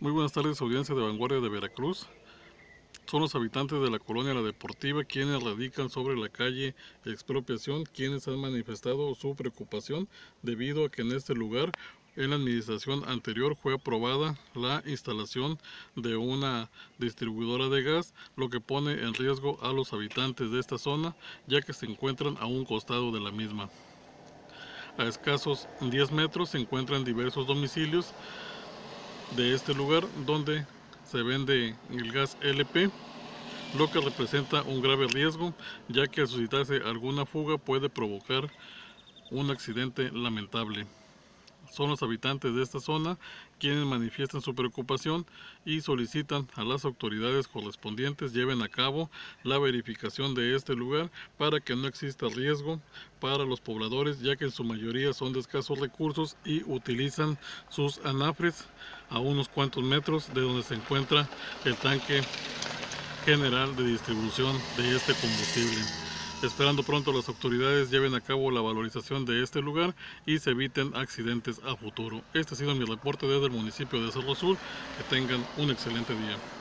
Muy buenas tardes, audiencia de Vanguardia de Veracruz. Son los habitantes de la colonia La Deportiva quienes radican sobre la calle Expropiación, quienes han manifestado su preocupación debido a que en este lugar, en la administración anterior, fue aprobada la instalación de una distribuidora de gas, lo que pone en riesgo a los habitantes de esta zona, ya que se encuentran a un costado de la misma. A escasos 10 metros se encuentran diversos domicilios de este lugar donde se vende el gas LP, lo que representa un grave riesgo, ya que al suscitarse alguna fuga puede provocar un accidente lamentable. Son los habitantes de esta zona quienes manifiestan su preocupación y solicitan a las autoridades correspondientes lleven a cabo la verificación de este lugar para que no exista riesgo para los pobladores, ya que en su mayoría son de escasos recursos y utilizan sus anafres a unos cuantos metros de donde se encuentra el tanque general de distribución de este combustible. Esperando pronto las autoridades lleven a cabo la valorización de este lugar y se eviten accidentes a futuro. Este ha sido mi reporte desde el municipio de Cerro Azul. Que tengan un excelente día.